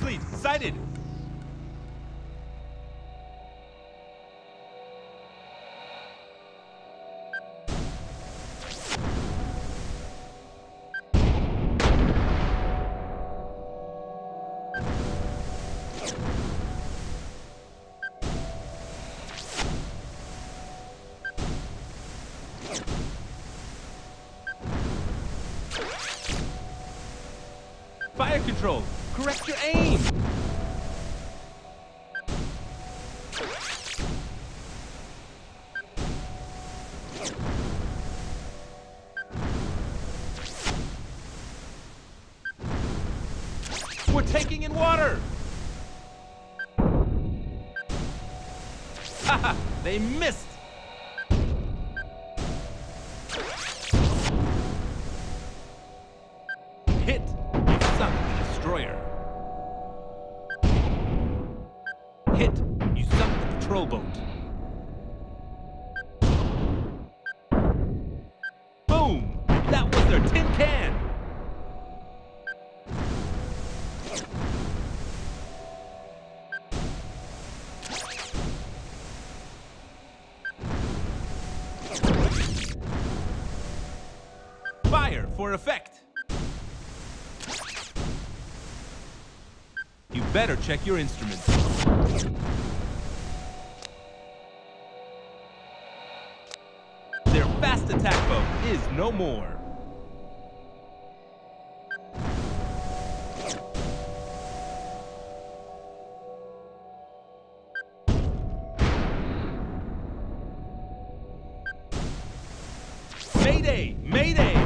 fleet sighted. Fire control, correct your aim! We're taking in water! Haha, they missed! Hit! You sunk the destroyer. Hit! You sunk the patrol boat. Boom! That was their tin can! Fire for effect! You better check your instruments. Their fast attack boat is no more. Mayday! Mayday!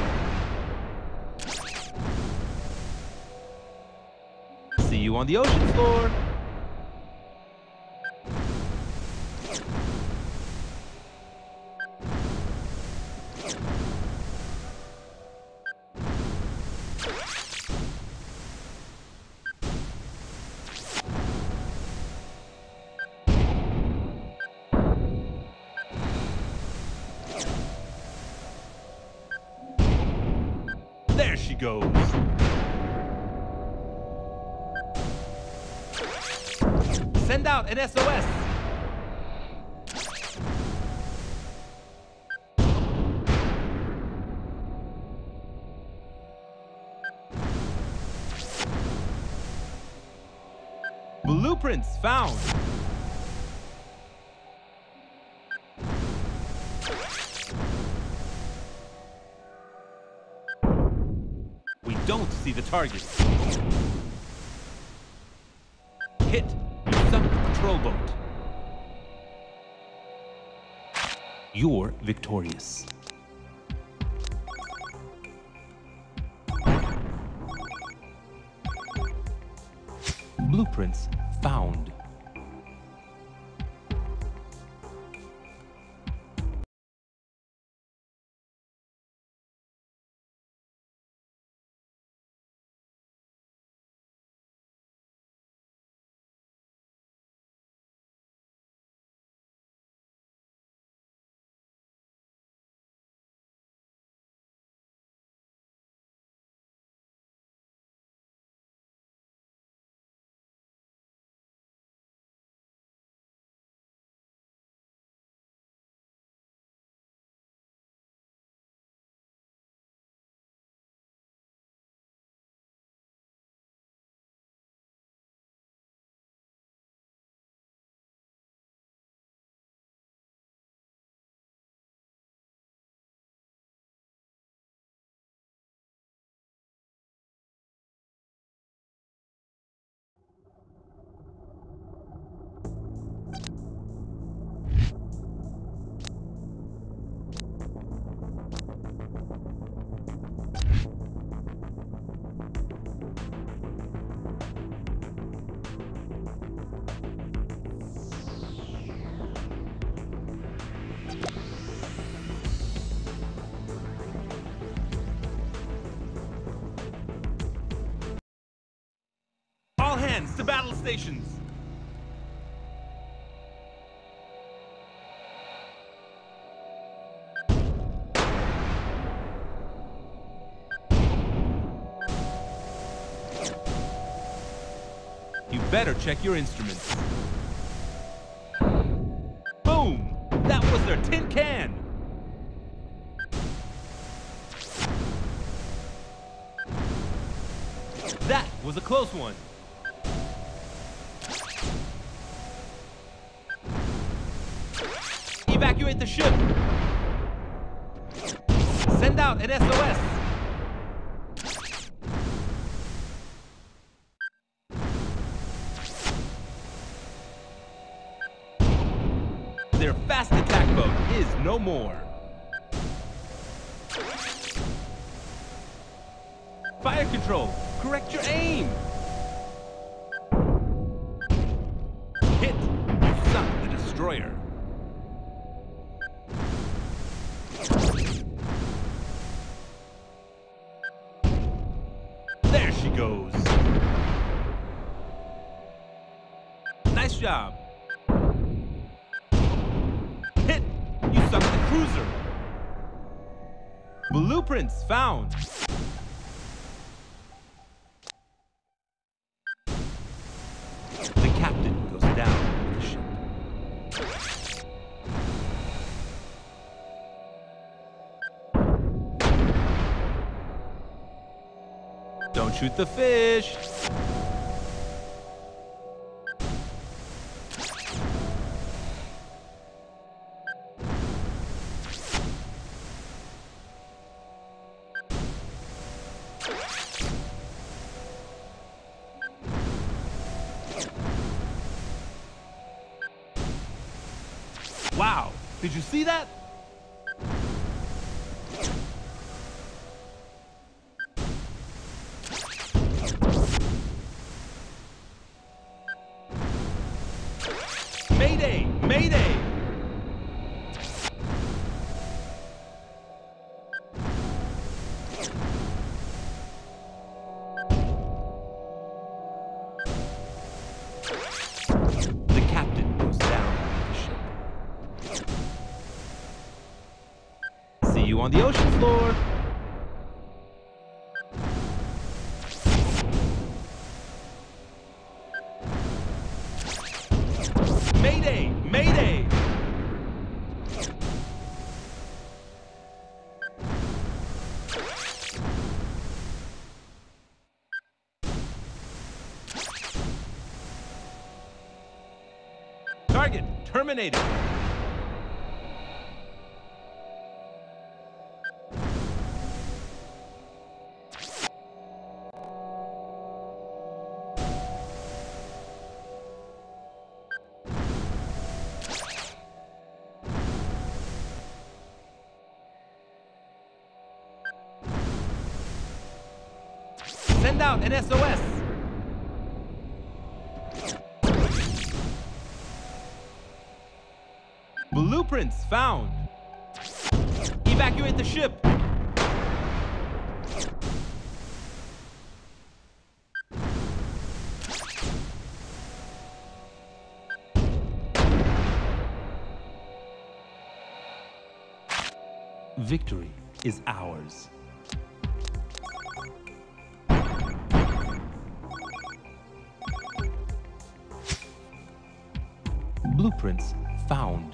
See you on the ocean floor. There she goes. Send out an SOS. Blueprints found. We don't see the target. Hit. You sunk the patrol boat. You're victorious. Blueprints found. All hands to battle stations. better check your instruments. Boom! That was their tin can! That was a close one. Evacuate the ship. Send out an SOS. Their fast attack boat is no more. Fire control, correct your aim. Hit, you sunk the destroyer. There she goes. Nice job. Hit, you sunk the cruiser. Blueprints found. The captain goes down with the ship. Don't shoot the fish. Wow, did you see that? Mayday! Mayday! The captain goes down with the ship. See you on the ocean floor. Mayday! Mayday! Target terminated. Send out an SOS. Blueprints found. Evacuate the ship. Victory is ours. Blueprints found.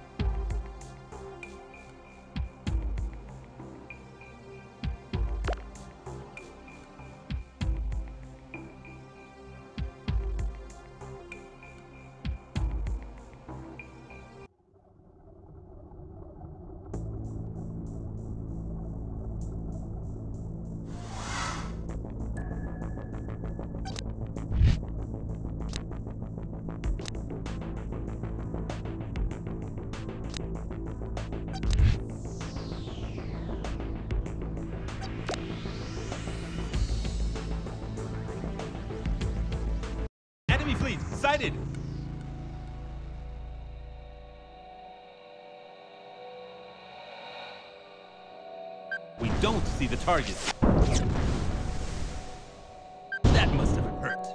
Enemy fleet sighted. We don't see the target. That must have hurt.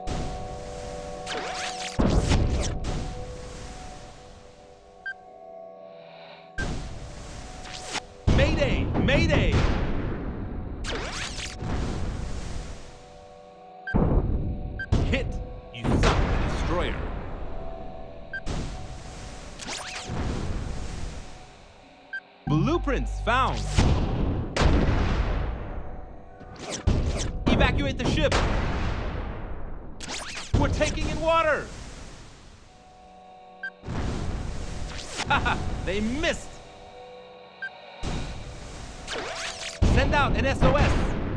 Mayday! Mayday! Hit! You suck. Blueprints found. Evacuate the ship. We're taking in water. Haha, they missed. Send out an SOS.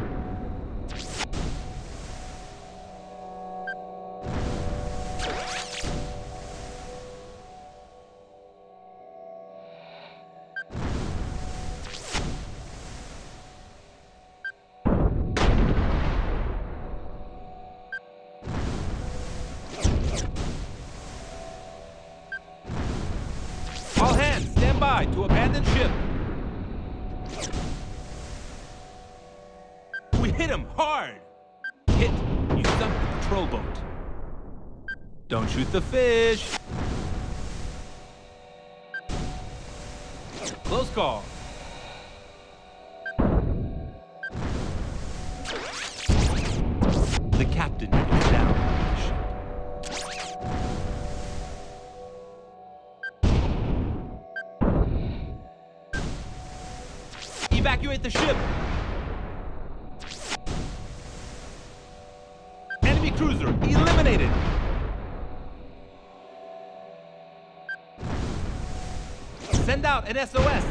All hands, stand by to abandon ship. We hit him hard. Hit, you sunk the patrol boat. Don't shoot the fish. Close call. The captain goes down with the ship. Evacuate the ship. Enemy cruiser eliminated. Send out an SOS.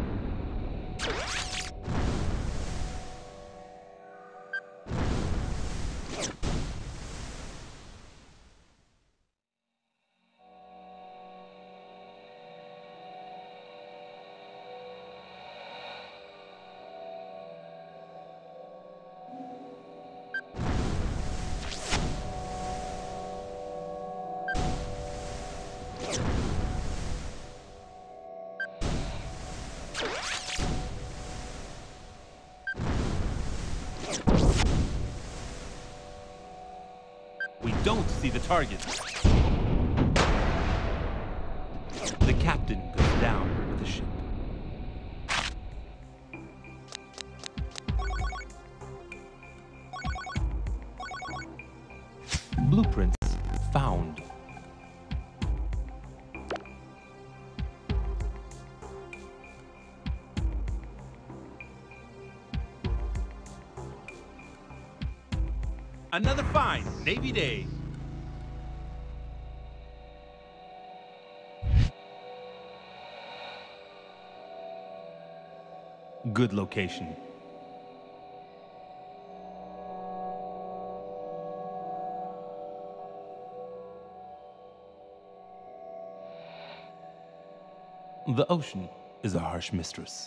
We don't see the target. The captain goes down with the ship. Blueprints found. Another fine Navy day. Good location. The ocean is a harsh mistress.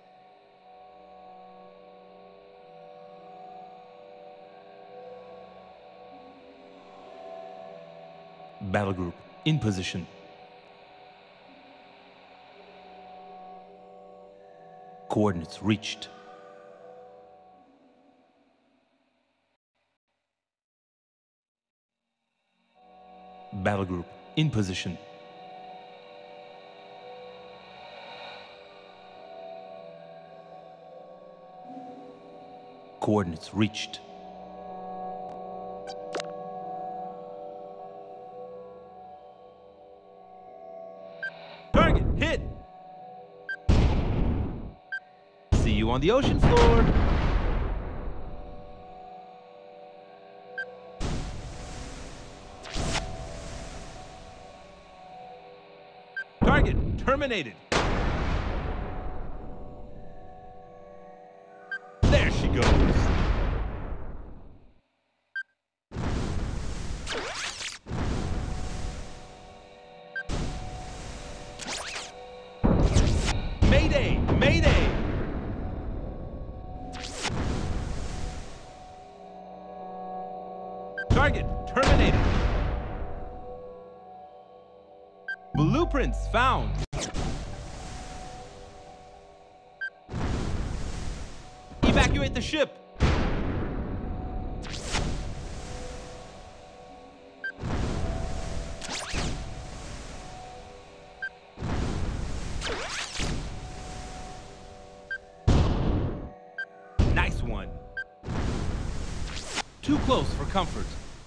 Battle group in position. Coordinates reached. Battle group in position. Coordinates reached. Target hit. See you on the ocean floor. Target terminated. There she goes. Mayday! Mayday! Target terminated. Blueprints found. Evacuate the ship. Nice one. Too close for comfort.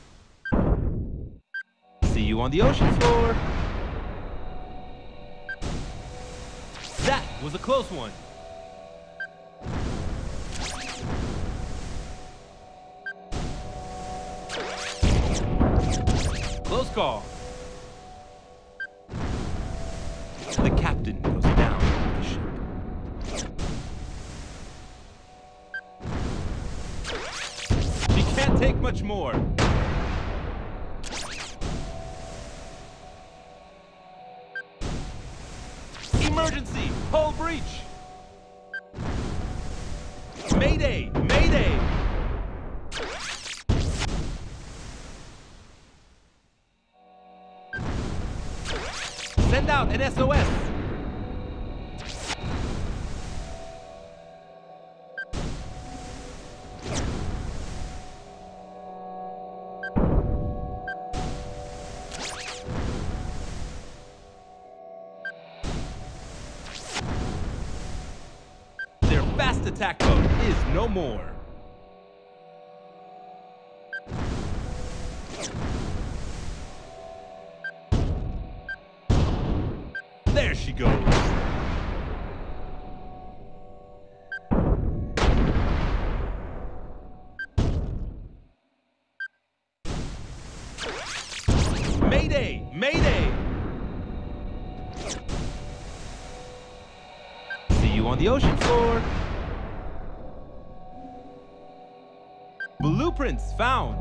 See you on the ocean floor. That was a close one. call. The captain goes down with the ship. She can't take much more. Emergency! Hull breach! Mayday! Mayday! Send out an SOS! Their fast attack boat is no more. There she goes. Mayday! Mayday! See you on the ocean floor. Blueprints found.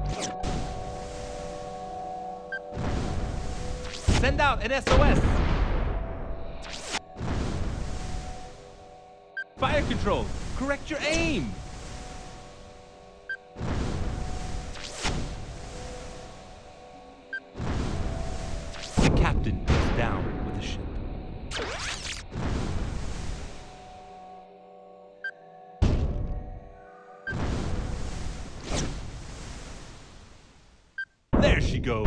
Send out an SOS. Fire control, correct your aim. The captain goes down with the ship. There she goes.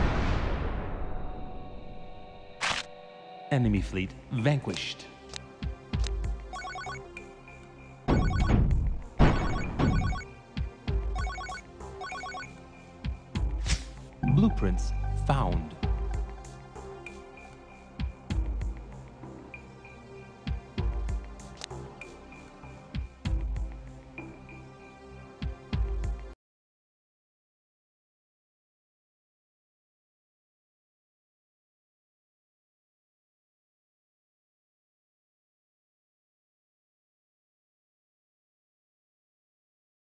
Enemy fleet vanquished. Blueprints found.